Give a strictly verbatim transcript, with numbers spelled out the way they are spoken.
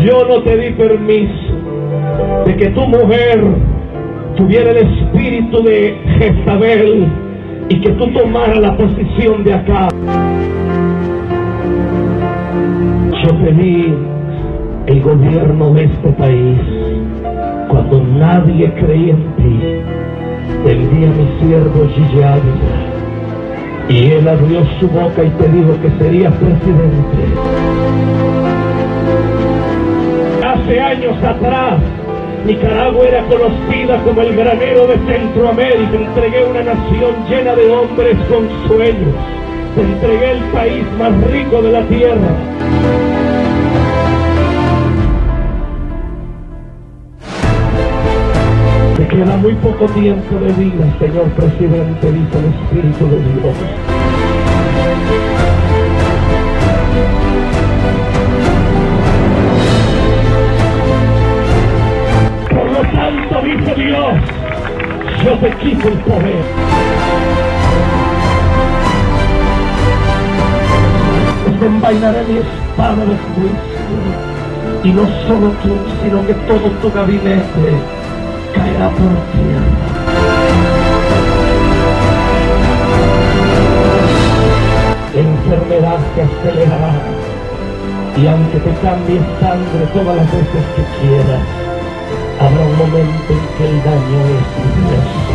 yo no te di permiso de que tu mujer tuviera el espíritu de Jezabel y que tú tomaras la posición de acá. Yo pedí el gobierno de este país cuando nadie creía en ti. Te envié a mi siervo Gigi Ávila y él abrió su boca y te dijo que sería presidente. Hace años atrás Nicaragua era conocida como el granero de Centroamérica. Te entregué una nación llena de hombres con sueños. Te entregué el país más rico de la tierra. Te queda muy poco tiempo de vida, señor presidente, dice el Espíritu de Dios. Por lo tanto, dice Dios, yo te quito el poder. Desenvainaré mi espada de juicio, y no solo tú, sino que todo tu gabinete caerá por tierra. La enfermedad se acelerará, y aunque te cambies sangre todas las veces que quieras, habrá un momento en que el daño es inmenso.